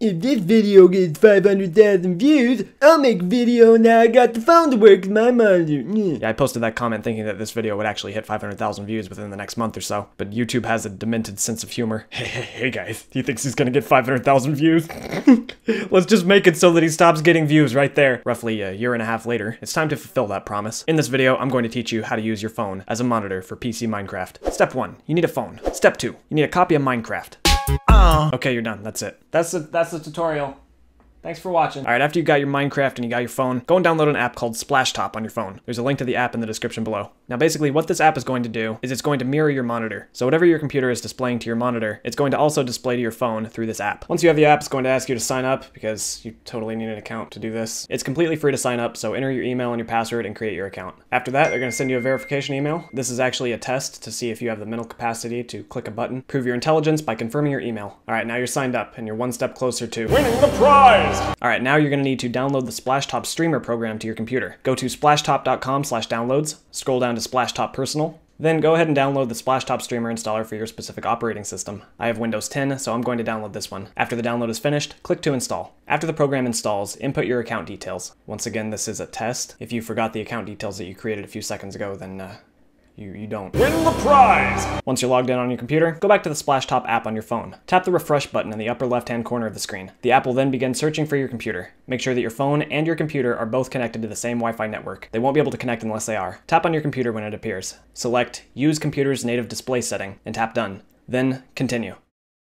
If this video gets 500,000 views, I'll make a video now I got the phone to work with my monitor. Yeah, I posted that comment thinking that this video would actually hit 500,000 views within the next month or so, but YouTube has a demented sense of humor. Hey guys, he thinks he's gonna get 500,000 views? Let's just make it so that he stops getting views right there. Roughly a year and a half later, it's time to fulfill that promise. In this video, I'm going to teach you how to use your phone as a monitor for PC Minecraft. Step 1, you need a phone. Step 2, you need a copy of Minecraft. Okay, you're done. That's it. That's the tutorial. Thanks for watching. Alright, after you got your Minecraft and you got your phone, go and download an app called Splashtop on your phone. There's a link to the app in the description below. Now basically what this app is going to do is it's going to mirror your monitor. So whatever your computer is displaying to your monitor, it's going to also display to your phone through this app. Once you have the app, it's going to ask you to sign up because you totally need an account to do this. It's completely free to sign up, so enter your email and your password and create your account. After that, they're going to send you a verification email. This is actually a test to see if you have the mental capacity to click a button. Prove your intelligence by confirming your email. Alright, now you're signed up and you're one step closer to winning the prize! Alright, now you're going to need to download the Splashtop streamer program to your computer. Go to splashtop.com/downloads, scroll down to Splashtop Personal, then go ahead and download the Splashtop streamer installer for your specific operating system. I have Windows 10, so I'm going to download this one. After the download is finished, click to install. After the program installs, input your account details. Once again, this is a test. If you forgot the account details that you created a few seconds ago, then you don't win the prize! Once you're logged in on your computer, go back to the Splashtop app on your phone. Tap the refresh button in the upper left-hand corner of the screen. The app will then begin searching for your computer. Make sure that your phone and your computer are both connected to the same Wi-Fi network. They won't be able to connect unless they are. Tap on your computer when it appears. Select Use Computer's Native Display Setting and tap Done. Then Continue.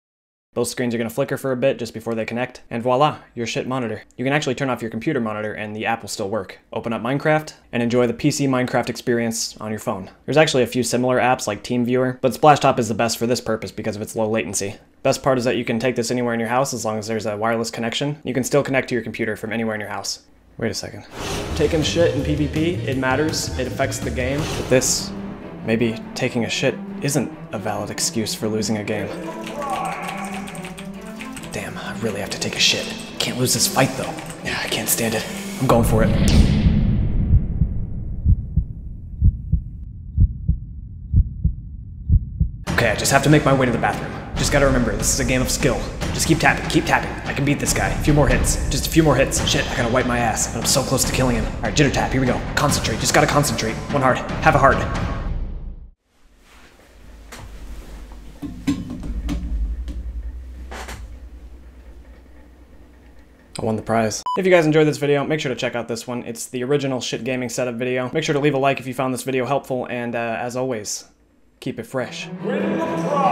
Both screens are going to flicker for a bit just before they connect, and voila, your shit monitor. You can actually turn off your computer monitor and the app will still work. Open up Minecraft and enjoy the PC Minecraft experience on your phone. There's actually a few similar apps like TeamViewer, but Splashtop is the best for this purpose because of its low latency. Best part is that you can take this anywhere in your house as long as there's a wireless connection. You can still connect to your computer from anywhere in your house. Wait a second. Taking shit in PvP, it matters, it affects the game, but this, maybe taking a shit isn't a valid excuse for losing a game. Damn, I really have to take a shit. Can't lose this fight though. Yeah, I can't stand it. I'm going for it. Okay, I just have to make my way to the bathroom. Just gotta remember, this is a game of skill. Just keep tapping, keep tapping. I can beat this guy. A few more hits. Just a few more hits. Shit, I gotta wipe my ass. But I'm so close to killing him. Alright, jitter tap, here we go. Concentrate, just gotta concentrate. One heart, have a heart. I won the prize. If you guys enjoyed this video, make sure to check out this one. It's the original shit gaming setup video. Make sure to leave a like if you found this video helpful, and as always, keep it fresh. Win the prize!